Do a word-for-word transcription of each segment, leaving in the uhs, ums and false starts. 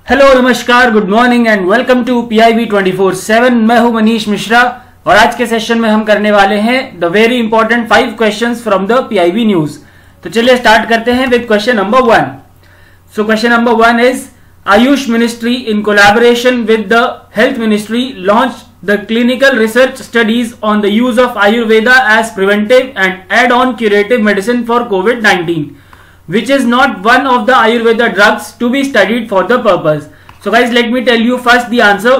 Hello नमस्कार, good morning and welcome to P I B twenty four seven. मैं हूं मनीष मिश्रा और आज के सेशन में हम करने वाले हैं the very important five questions from the P I B news. तो चलिए स्टार्ट करते हैं with question number one. So question number one is Ayush ministry in collaboration with the health ministry launch the clinical research studies on the use of Ayurveda as preventive and add on curative medicine for COVID nineteen, which is not one of the Ayurveda drugs to be studied for the purpose. So guys, let me tell you first the answer.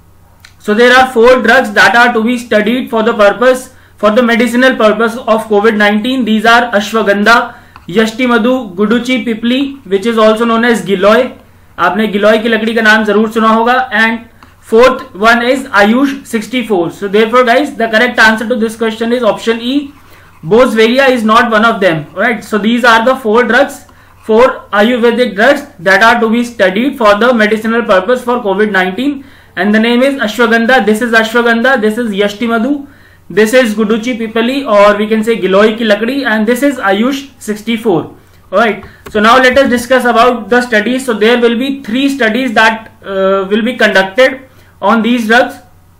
So there are four drugs that are to be studied for the purpose, for the medicinal purpose of COVID nineteen. These are Ashwagandha, Yashtimadu, Guduchi Pipli, which is also known as Giloy. आपने गिलोय की लकड़ी का नाम जरूर सुना होगा. And fourth one is Ayush sixty-four. So therefore guys, the correct answer to this question is option E. Boswellia is not one of them. Alright, so these are the four drugs, four Ayurvedic drugs that are to be studied for the medicinal purpose for COVID nineteen. And the name is Ashwagandha. This is Ashwagandha. This is Yashtimadu. This is Guduchi Pipali, or we can say Giloy ki lakdi. And this is Ayush sixty-four. Alright, so now let us discuss about the studies. So there will be three studies that uh, will be conducted on these drugs.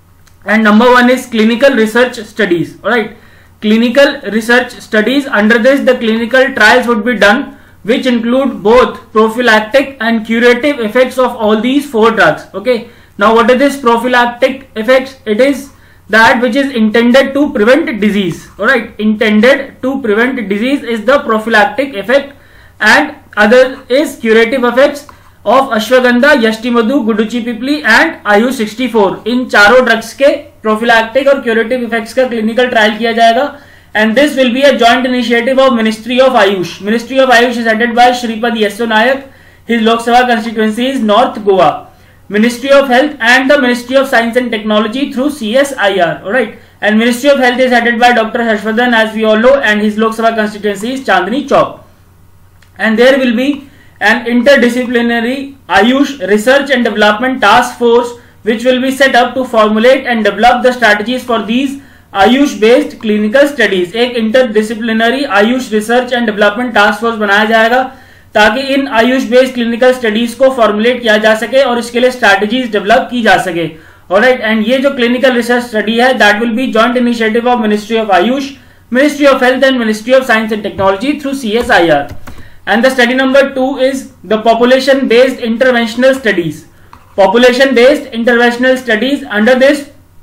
And number one is clinical research studies. Alright. Clinical research studies. Under this, the clinical trials would be done, which include both prophylactic and curative effects of all these four drugs. Okay. Now, what is this prophylactic effects? It is that which is intended to prevent disease. All right. Intended to prevent disease is the prophylactic effect, and other is curative effects of Ashwagandha, Yashtimadu, Guduchi Pipli and Ayush sixty-four. इन चारों drugs के prophylactic और curative effects का clinical trial किया जाएगा. And this will be a joint initiative of ministry of Ayush. Ministry of Ayush is headed by Shripad Yesso Naik. His Lok Sabha constituency is north Goa. Ministry of health and the ministry of science and technology through C S I R. Alright, and ministry of health is headed by doctor Harshvardhan as we all know, and his Lok Sabha constituency is Chandni Chowk. And there will be an interdisciplinary Ayush research and development task force which will be set up to formulate and develop the strategies for these Ayush based clinical studies. एक interdisciplinary Ayush research and development task force बनाया जाएगा ताकि इन Ayush based clinical studies को formulate किया जा सके और इसके लिए strategies develop की जा सके. Alright, and ये जो clinical research study है that will be joint initiative of Ministry of Ayush, Ministry of Health and Ministry of Science and Technology through C S I R. And the study number two is the population based interventional studies. Population based interventional studies. Under this,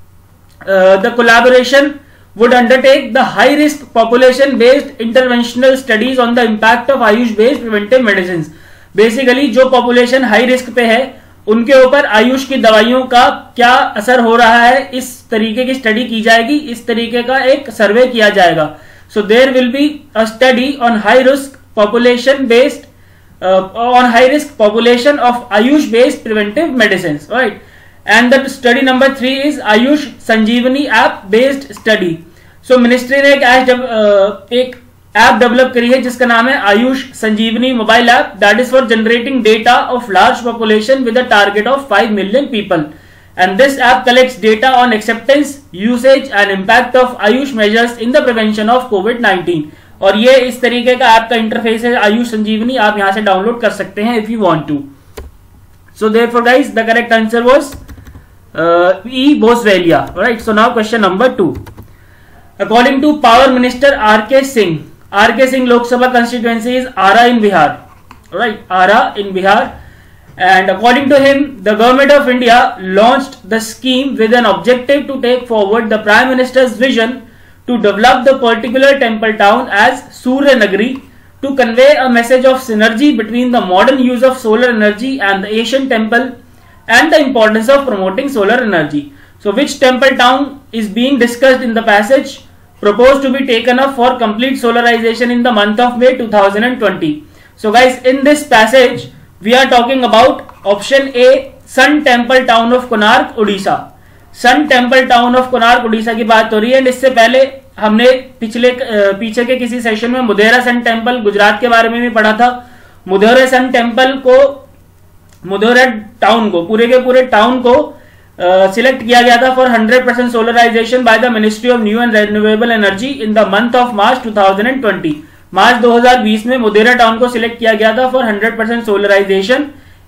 uh, the collaboration would undertake the high risk population based interventional studies on the impact of Ayush based preventive medicines. Basically जो population high risk पे है उनके ऊपर आयुष की दवाइयों का क्या असर हो रहा है, इस तरीके की स्टडी की जाएगी. इस तरीके का एक सर्वे किया जाएगा. So there will be a study on high risk population based uh, on high risk population of Ayush based preventive medicines. Right, and the study number three is Ayush Sanjeevani app based study. So ministry ने एक app uh, एक app develop करी है जिसका नाम है Ayush Sanjeevani mobile app. That is for generating data of large population with a target of five million people. And this app collects data on acceptance, usage and impact of Ayush measures in the prevention of COVID nineteen. और ये इस तरीके का app का interface है आयुष संजीवनी. आप यहां से डाउनलोड कर सकते हैं if you want to. So therefore guys the correct answer was E boswellia. Right, so now question number two. According to power minister R K Singh, R K Singh Lok Sabha constituency is Arrah in Bihar. Right, Arrah in Bihar. And according to him, the government of India launched the scheme with an objective to take forward the Prime Minister's vision to develop the particular temple town as Surya Nagari to convey a message of synergy between the modern use of solar energy and the ancient temple and the importance of promoting solar energy. So which temple town is being discussed in the passage proposed to be taken up for complete solarization in the month of May two thousand twenty? So guys, in this passage we are talking about option A, Sun Temple Town of Konark, Odisha. Sun Temple Town of Konark, Odisha की बात हो रही है. इससे पहले हमने पिछले पीछे के किसी सेशन में मुदेरा सन टेम्पल गुजरात के बारे में भी पढ़ा था. मुदेरा सन टेम्पल को, मुदेरा टाउन को, पूरे के पूरे टाउन को सिलेक्ट uh, किया गया था for hundred percent solarization by the ministry of new and renewable energy in the month of March two thousand twenty. March दो हज़ार बीस में मुदेरा टाउन को सिलेक्ट किया गया था for hundred percent solarization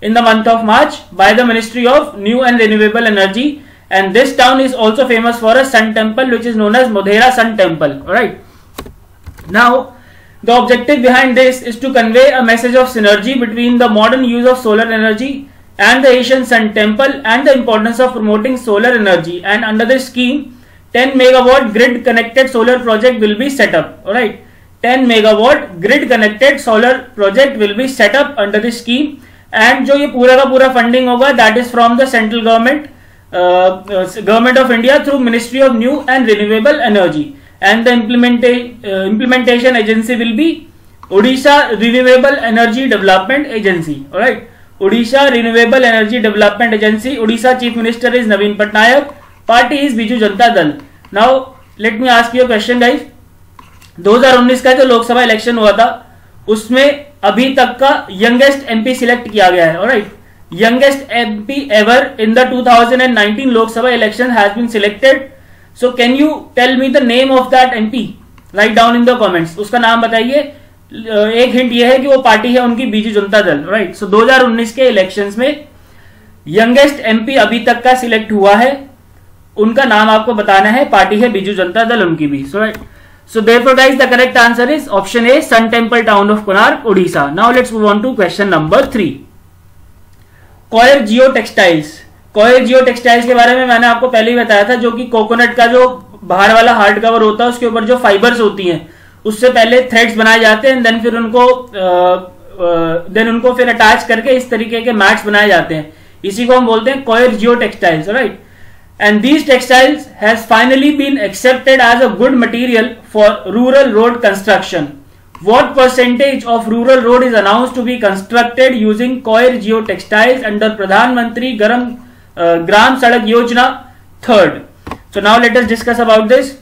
in the month of March by the Ministry of New and Renewable Energy, and this town is also famous for a sun temple which is known as Modhera Sun Temple. Alright. Now, the objective behind this is to convey a message of synergy between the modern use of solar energy and the Asian Sun Temple and the importance of promoting solar energy. And under this scheme, ten megawatt grid connected solar project will be set up. Alright. ten megawatt grid connected solar project will be set up under this scheme, and जो ये पूरा का पूरा funding होगा that is from the central government, uh, uh, government of India through Ministry of New and Renewable Energy, and the implementa uh, implementation agency will be Odisha Renewable Energy Development Agency. Alright, Odisha Renewable Energy Development Agency. Odisha Chief Minister is Naveen Patnaik. Party is Biju Janata Dal. Now let me ask you a question, guys. दो हज़ार उन्नीस का जो Lok Sabha election हुआ था उसमें अभी तक का यंगेस्ट एमपी सिलेक्ट किया गया है. Alright, youngest MP ever in the two thousand nineteen Lok Sabha election has been selected. So can you tell me the name of that MP? Write down in the comments. उसका नाम बताइए. एक hint ये है कि वो पार्टी है उनकी बीजू जनता दल. राइट, सो दो हज़ार उन्नीस के इलेक्शंस में यंगेस्ट एमपी अभी तक का सिलेक्ट हुआ है, उनका नाम आपको बताना है. पार्टी है बीजू जनता दल उनकी भी. So right, so therefore guys the correct answer is option A, Sun Temple town of Konark, Odisha. Now let's move on to question number three. Coir Geo Textiles. Coir Geo Textiles के बारे में मैंने आपको पहले ही बताया था, जो कि कोकोनट का जो बाहर वाला हार्ड कवर होता है उसके ऊपर जो फाइबर्स होती हैं उससे पहले थ्रेड्स बनाए जाते हैं, देन फिर उनको देन uh, uh, उनको फिर अटैच करके इस तरीके के मैट्स बनाए जाते हैं. इसी को हम बोलते हैं Coir Geo Textiles. Right, and these textiles has finally been accepted as a good material for rural road construction. What percentage of rural road is announced to be constructed using Coir Geo Textiles under Pradhan Mantri Garam, uh, Gram Sadak Yojana third? So now let us discuss about this.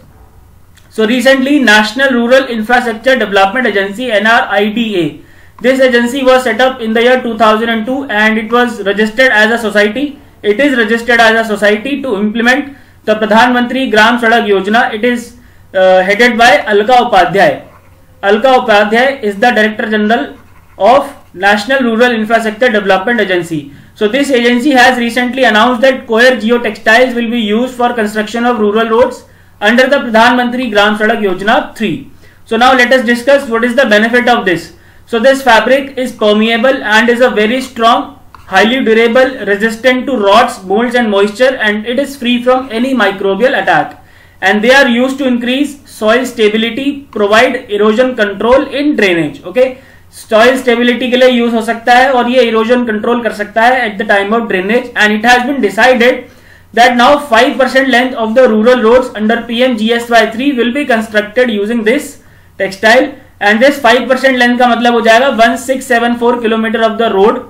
So recently National Rural Infrastructure Development Agency N R I D A, this agency was set up in the year two thousand two and it was registered as a society. It is registered as a society to implement the Pradhan Mantri Gram Sadak Yojana. It is uh, headed by Alka Upadhyay. Alka Upadhyay is the Director General of National Rural Infrastructure Development Agency. So this agency has recently announced that Coir Geo Textiles will be used for construction of rural roads under the Pradhan Mantri Gram Sadak Yojana three. So now let us discuss what is the benefit of this. So this fabric is permeable and is a very strong, highly durable, resistant to rots, molds and moisture, and it is free from any microbial attack. And they are used to increase soil stability, provide erosion control in drainage. Okay, soil stability के लिए use हो सकता है और ये erosion control कर सकता है at the time of drainage. And it has been decided that now five percent length of the rural roads under P M G S Y three will be constructed using this textile. And this five percent length का मतलब हो जाएगा one thousand six hundred seventy-four kilometre of the road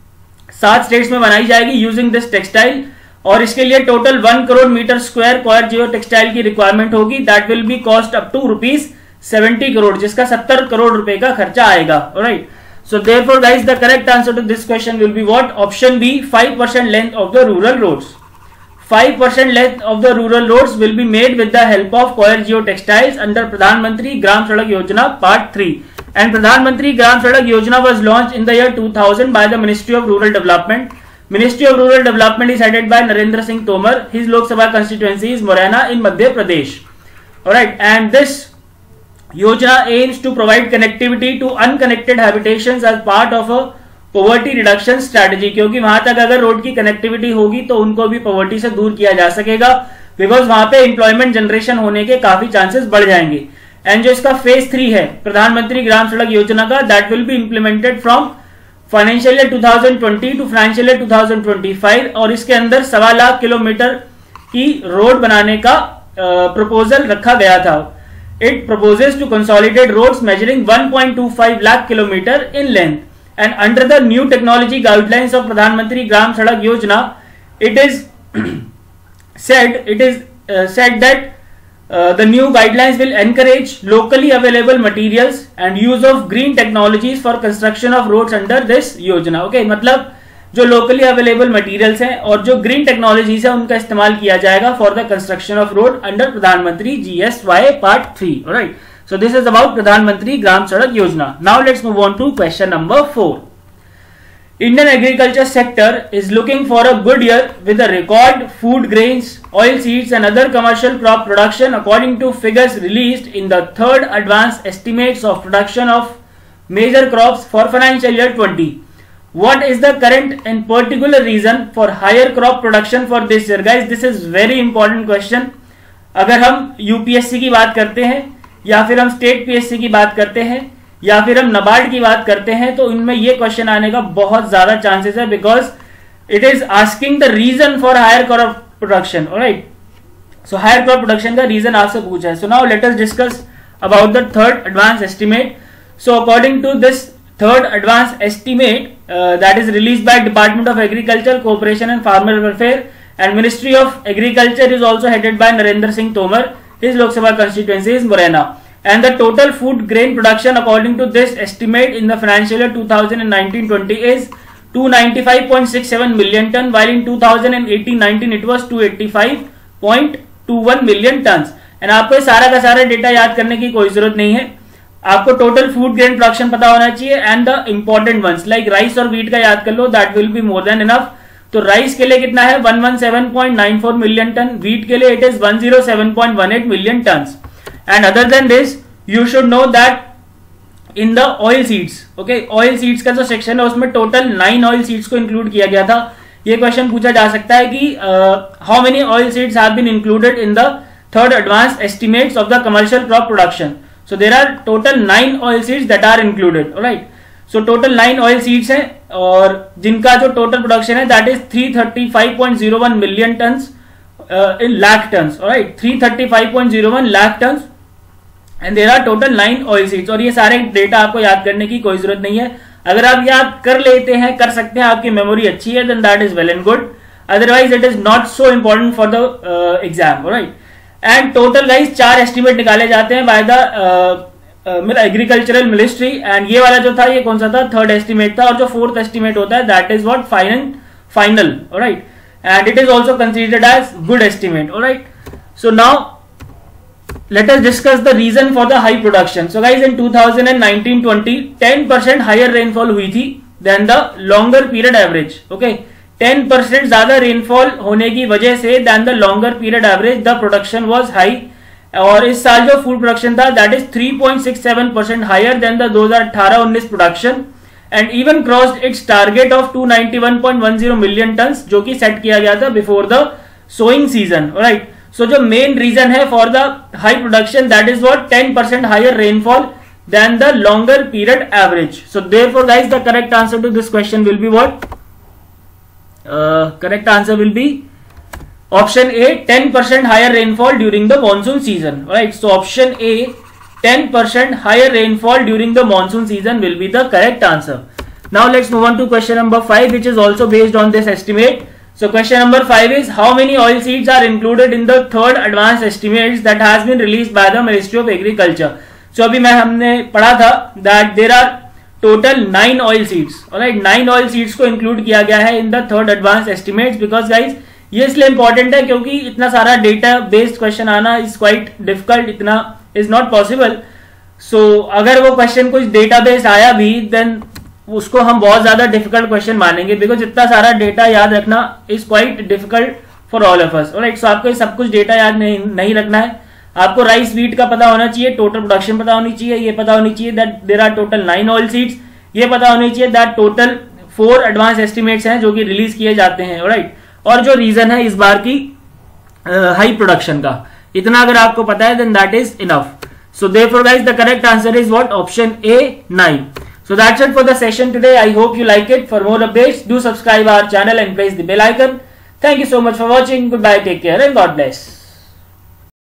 सात states में बनाई जाएगी using this textile. और इसके लिए total one crore metre square coir geo textile की रिक्वायरमेंट होगी. That will be cost up to rupees seventy crore, जिसका सत्तर करोड़ रुपए का खर्चा आएगा. Alright, so therefore guys the correct answer to this question will be what? Option B, five percent length of the rural roads. five percent length of the rural roads will be made with the help of Coir Geo Textiles under Pradhan Mantri Gram Sadak Yojana Part three. And Pradhan Mantri Gram Sadak Yojana was launched in the year two thousand by the Ministry of Rural Development. Ministry of Rural Development is headed by Narendra Singh Tomar. His Lok Sabha constituency is Morena in Madhya Pradesh. Alright, and this Yojana aims to provide connectivity to unconnected habitations as part of a poverty reduction strategy. क्योंकि वहां तक अगर road की connectivity होगी तो उनको भी poverty से दूर किया जा सकेगा, बिकॉज वहां पे एम्प्लॉयमेंट जनरेशन होने के काफी चांसेस बढ़ जाएंगे. एंड जो इसका फेज थ्री है प्रधानमंत्री ग्राम सड़क योजना का, that will be implemented from financial year two thousand twenty to financial year two thousand twenty five. और इसके अंदर सवा लाख किलोमीटर की रोड बनाने का प्रपोजल uh, रखा गया था. It proposes to consolidate roads measuring one point two five lakh kilometre in length. And under the new technology guidelines of Pradhan Mantri Gram Sadak Yojana, it is said it is uh, said that uh, the new guidelines will encourage locally available materials and use of green technologies for construction of roads under this Yojana. Okay, मतलब जो locally available materials हैं और जो green technologies है उनका इस्तेमाल किया जाएगा for the construction of road under Pradhan Mantri G S Y Part three. Alright. So this is about Pradhan Mantri Gram Sadak Yojana. Now let's move on to question number four. Indian agriculture sector is looking for a good year with a record food grains, oil seeds and other commercial crop production according to figures released in the third advance estimates of production of major crops for financial year twenty. What is the current and particular reason for higher crop production for this year? Guys, this is very important question. अगर हम U P S C की बात करते हैं या फिर हम state P S C की बात करते हैं या फिर हम नबार्ड की बात करते हैं तो इनमें ये क्वेश्चन आने का बहुत ज्यादा चांसेस है, because it is asking the reason for higher crop production. Alright, so higher crop production का रीजन आपसे पूछा है. So now let us discuss about the third advance estimate. So according to this third advance estimate that is release by department of agriculture, cooperation and farmer welfare and ministry of agriculture is also headed by Narendra Singh Tomar. His Lok Sabha constituency is Morena. And the total food grain production according to this estimate in the financial year twenty nineteen twenty is two hundred ninety-five point six seven million ton, while in twenty eighteen nineteen it was two hundred eighty-five point two one million tons. And आपको सारा का सारा data याद करने की कोई जरूरत नहीं है. आपको टोटल फूड ग्रेन प्रोडक्शन पता होना चाहिए and the important ones like rice और व्हीट का याद कर लो, that will be more than enough. तो राइस के लिए कितना है one hundred seventeen point nine four million ton, wheat के लिए it is one hundred seven point one eight million tons. And other than this you should know that in the oil seeds, okay, oil seeds का जो section है उसमें total nine oil seeds को include किया गया था. ये question पूछा जा सकता है कि how many oil seeds have been included in the third advance estimates of the commercial crop production. So there are total nine oil seeds that are included. Alright, so total nine oil seeds हैं और जिनका जो total production है that is three thirty-five point zero one million tons in lakh tons. Alright, three thirty-five point zero one lakh tons and there are total nine oil seeds. और ये सारे data आपको याद करने की कोई जरूरत नहीं है. अगर आप याद कर लेते हैं, कर सकते हैं, आपकी मेमोरी अच्छी है, then that is well and good. Otherwise it is not so important for the exam. Alright, and total guys चार एस्टिमेट निकाले जाते हैं by the agricultural ministry. And ये वाला जो था ये कौन सा था, थर्ड एस्टिमेट था. और जो फोर्थ एस्टिमेट होता है that is what final final. Alright, and it is also considered as good estimate. Alright, so now let us discuss the reason for the high production. So guys, in twenty nineteen twenty ten percent higher rainfall हुई थी than the longer period average. Okay, ten percent ज्यादा rainfall होने की वजह से than the longer period average the production was high. और इस साल जो फूड प्रोडक्शन था that is three point six seven percent higher than the twenty eighteen nineteen production and even crossed its target of two ninety-one point one zero million tons जो कि set किया गया था before the sowing season. Right, so जो main reason है for the high production that is what ten percent higher rainfall than the longer period average. So therefore guys the correct answer to this question will be what, correct answer will be option A, ten percent higher rainfall during the monsoon season. Right, so option A, ten percent higher rainfall during the monsoon season will be the correct answer. Now let's move on to question number five, which is also based on this estimate. So question number five is how many oil seeds are included in the third advance estimates that has been released by the Ministry of Agriculture. So अभी मैं हमने पढ़ा था that there are total nine oil seeds. Alright, nine oil seeds को include किया गया है in the third advance estimates because guys ये इसलिए इंपॉर्टेंट है क्योंकि इतना सारा डेटा बेस्ड क्वेश्चन आना इज क्वाइट डिफिकल्ट, इतना इज नॉट पॉसिबल. सो अगर वो क्वेश्चन कुछ डेटा बेस्ड आया भी देन उसको हम बहुत ज्यादा डिफिकल्ट क्वेश्चन मानेंगे बिकॉज इतना सारा डेटा याद रखना is quite difficult for all of us. Alright, so आपको सब कुछ डेटा याद नहीं, नहीं रखना है. आपको राइस व्हीट का पता होना चाहिए, टोटल प्रोडक्शन पता होनी चाहिए, ये पता होनी चाहिए that there are total nine oil seeds, ये पता होनी चाहिए that total four advance estimates हैं जो कि रिलीज किए जाते हैं. ऑलराइट, और जो रीजन है इस बार की हाई uh, प्रोडक्शन का, इतना अगर आपको पता है then that is enough. So therefore guys the correct answer is what, option A nine. So that's it for the session today. I hope you like it. For more updates, do subscribe our channel and press the bell icon. Thank you so much for watching. Goodbye, take care and God bless.